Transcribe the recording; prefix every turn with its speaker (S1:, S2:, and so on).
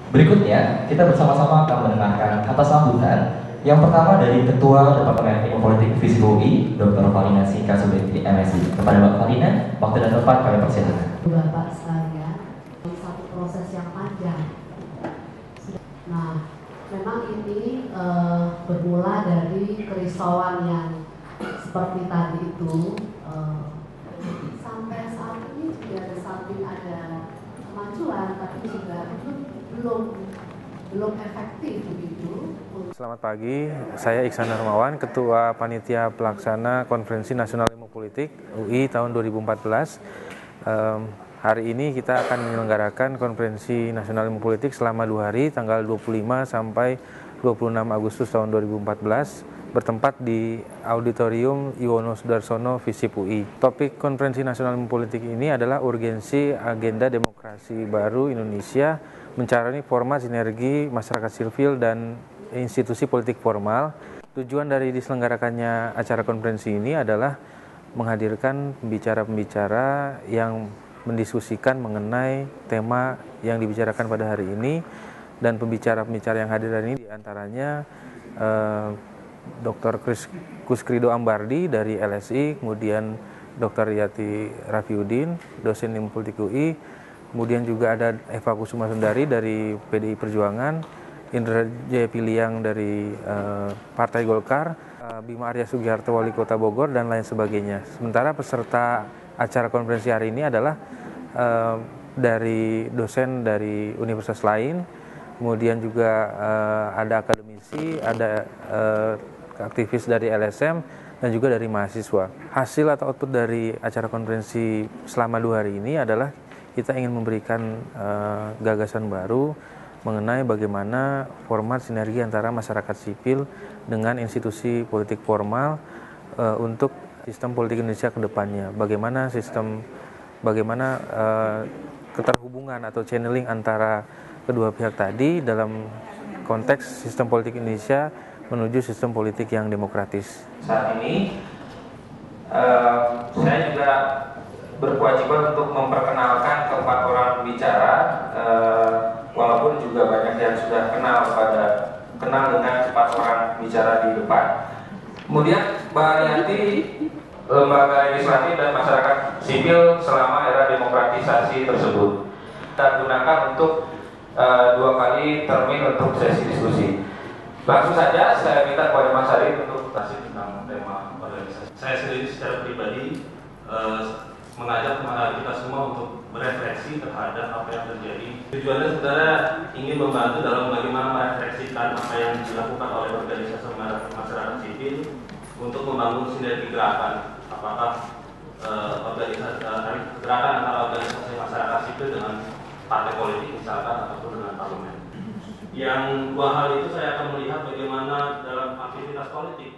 S1: Berikutnya, kita bersama-sama akan mendengarkan kata sambutan. Yang pertama dari Ketua Departemen Ilmu Politik Visip UI, Dr. Valina Singka Subekti, MSI. Kepada Mbak Valina, waktu dan tempat kami persilakan.
S2: Bapak sekalian, satu proses yang panjang. Nah, memang ini bermula dari kerisauan yang seperti tadi itu. Sampai saat ini juga samping ada kemajuan, tapi juga belum efektif begitu.
S3: Selamat pagi, saya Iksan Darmawan, Ketua Panitia Pelaksana Konferensi Nasional Ilmu Politik UI tahun 2014. Hari ini kita akan menyelenggarakan Konferensi Nasional Ilmu Politik selama 2 hari, tanggal 25 sampai 26 Agustus tahun 2014, bertempat di Auditorium Iwono Sudarsono Visip UI. Topik Konferensi Nasional Ilmu Politik ini adalah urgensi agenda demokrasi baru Indonesia, mencari format sinergi masyarakat sipil dan institusi politik formal. Tujuan dari diselenggarakannya acara konferensi ini adalah menghadirkan pembicara-pembicara yang mendiskusikan mengenai tema yang dibicarakan pada hari ini, dan pembicara-pembicara yang hadir hari ini diantaranya Dr. Kuskrido Ambardi dari LSI, kemudian Dr. Yati Rafiuddin, dosen ilmu politik UI, kemudian juga ada Eva Kusuma Sundari dari PDI Perjuangan, Indra Jaya Piliang dari Partai Golkar, Bima Arya Sugiharto Wali Kota Bogor, dan lain sebagainya. Sementara peserta acara konferensi hari ini adalah dari dosen dari universitas lain, kemudian juga ada akademisi, ada aktivis dari LSM, dan juga dari mahasiswa. Hasil atau output dari acara konferensi selama 2 hari ini adalah kita ingin memberikan gagasan baru mengenai bagaimana format sinergi antara masyarakat sipil dengan institusi politik formal untuk sistem politik Indonesia ke depannya. Bagaimana keterhubungan atau channeling antara kedua pihak tadi dalam konteks sistem politik Indonesia menuju sistem politik yang demokratis.
S1: Saat ini saya juga berkewajiban untuk memperkenalkan keempat orang bicara, walaupun juga banyak yang sudah kenal dengan 4 orang bicara di depan. Kemudian Mbak Yanti, lembaga legislatif dan masyarakat sipil selama era demokratisasi tersebut. Kita gunakan untuk 2 kali termin untuk sesi diskusi. Langsung saja saya minta kepada Mas Arif untuk kasih tentang tema organisasi.
S4: Saya sendiri secara pribadi mengajak kita semua untuk berefleksi terhadap apa yang terjadi. Tujuannya saudara ingin membantu dalam bagaimana merefleksikan apa yang dilakukan oleh organisasi masyarakat sipil untuk membangun sinergi gerakan. Apakah gerakan antara organisasi masyarakat sipil dengan partai politik misalkan, ataupun dengan parlemen. Yang 2 hal itu saya akan melihat bagaimana dalam aktivitas politik